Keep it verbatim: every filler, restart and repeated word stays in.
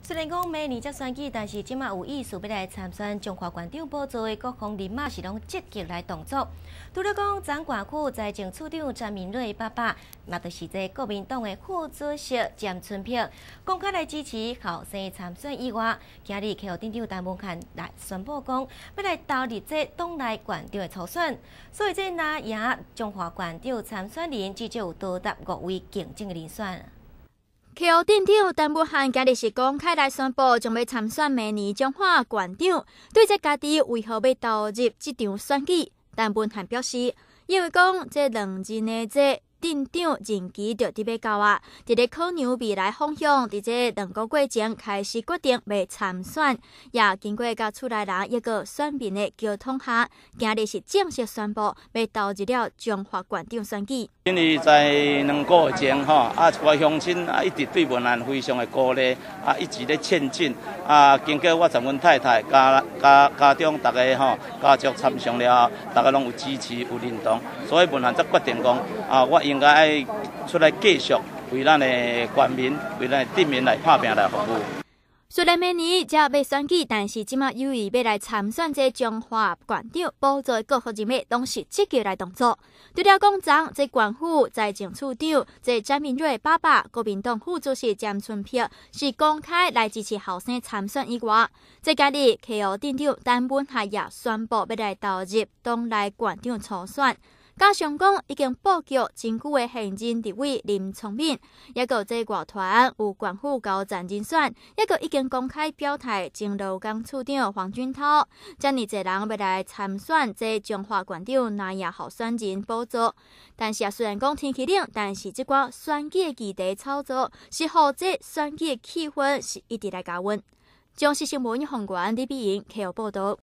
虽然讲明年才选举，但是即马有意思要来参选中华县长宝座的各方人马是拢积极来动作。除了讲掌管区财政处长詹明瑞爸爸，嘛就是这国民党的副主席詹春平，公开来支持后生参选以外，今日去互镇长陈文汉来宣布讲，要来投入这党内县长的初选，所以这拿赢中华县长参选人至少有多达五位竞争的人选。 去互镇长陈文汉今日是公开来宣布，将要参选明年中华县长。对这家己为何要投入这场选举，陈文汉表示，因为讲这两任的这镇长任期就伫要到啊，伫咧考量未来方向，伫这两个月前开始决定要参选，也经过甲厝内人一个选民的沟通下，今日是正式宣布要投入了中华县长选举。 因为在两个月前吼，啊，我乡亲啊一直对文汉非常的鼓励，啊一直咧前进，啊经过我陈阮太太家家家中大家吼家族参详了后，大家拢有支持有认同，所以文汉则决定讲啊，我应该出来继续为咱的县民、为咱的镇民来打拼来服务。 虽然明年才要选举，但是即马由于要来参选这中华县长宝座的各方人马，拢是积极来动作。除了讲昨这县府财政处长这詹明瑞爸爸，国民党副主席詹春平是公开来支持后生参选以外，这今日去互镇长陈文汉也宣布要来投入党内县长初选。加上讲已经布局真久的现任立委林聪明，也个这乐团有县府高层人选，也个已经公开表态前劳工处长黄俊涛，遮尔侪人要来参选这中华县长拿赢候选人宝座。但是啊，虽然讲天气冷，但是这寡选举的议题操作，是互这选举的气氛是一直来加温。中视新闻黄冠李碧莹 K O 报道。